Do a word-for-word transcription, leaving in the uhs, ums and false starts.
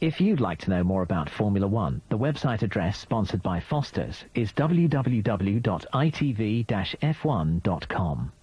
If you'd like to know more about Formula One, the website address sponsored by Foster's is w w w dot i t v dash f one dot com.